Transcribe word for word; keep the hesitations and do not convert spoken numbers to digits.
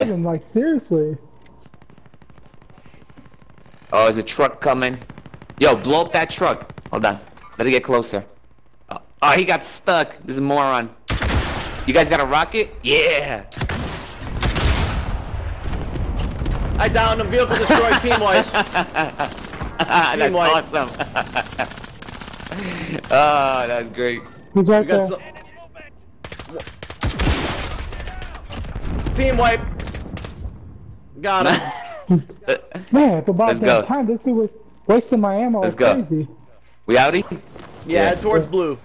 driving, like, seriously. Oh, there's a truck coming. Yo, blow up that truck. Hold on. Let it get closer. Oh, oh, he got stuck. This is a moron. You guys got a rocket? Yeah. I downed him. Vehicle destroyed. Team wipe. That's wipe. awesome. Oh, that's great. He's right We got there. some... Team wipe. Got him. Man, it's about Let's that go. time. This dude was wasting my ammo. Let's It's go. crazy. We outie? Yeah, head towards blue.